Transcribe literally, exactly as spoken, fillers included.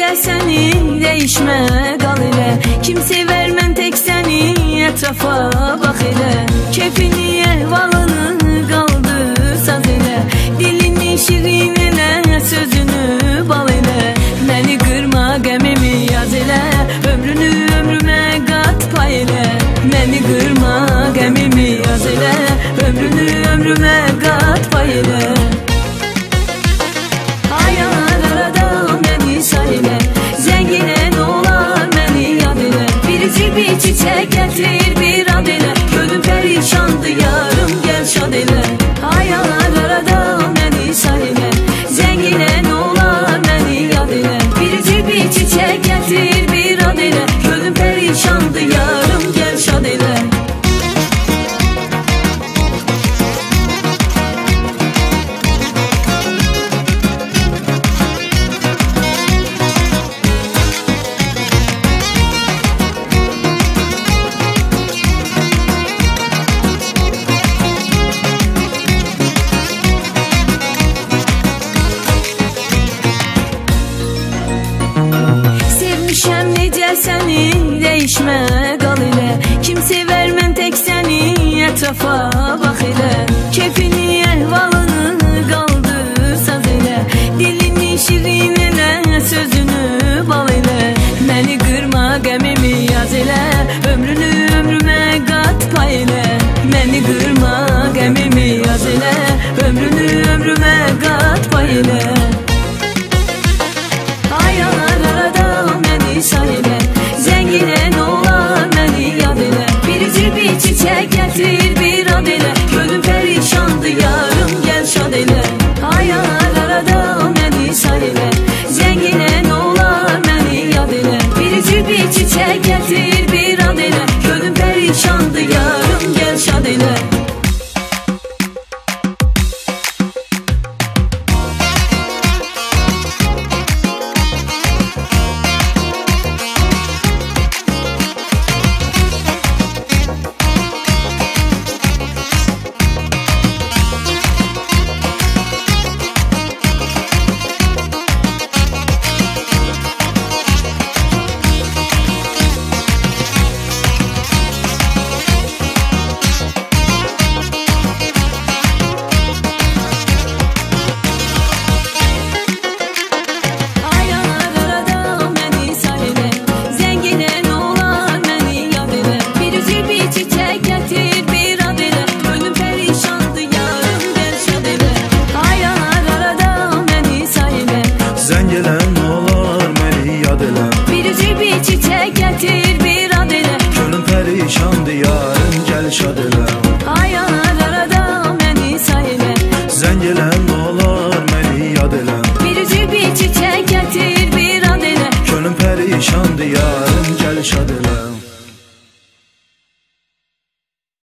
necə səni dəyişmə qal elə. Kim sevər mən tək səni, ətrafa bax elə. Keyfini, əhvalını qaldı saz elə. Dilini şirin elə, sözünü bal elə. Məni qırma, qəmimi yaz elə. Ömrünü ömrümə qat pay elə. Məni qırma, qəmimi yaz elə. Ömrünü ömrümə qat pay elə. Ayağlar arada məni say elə. Zənginə nə olar məni yad elə. Biricik bir çiçək gətir bir ad elə. Gönlüm pərişandı yarım gəl şad elə. Ayağlar arada məni say elə. Zənginə nə olar məni yad elə. Biricik bir çiçək gətir bir ad elə. Gönlüm pərişandı yarım gəl şad elə. Səni dəyişmə qal elə. Kim sevər mən tək səni, ətrafa bax elə. Keyfini, əhvalını qaldı saz elə. Dilini şirin elə, sözünü bal elə. Məni qırma, qəmimi yaz elə. Ömrünü ömrümə qat pay elə. Məni qırma, qəmimi yaz elə. Ömrünü ömrümə qat pay elə.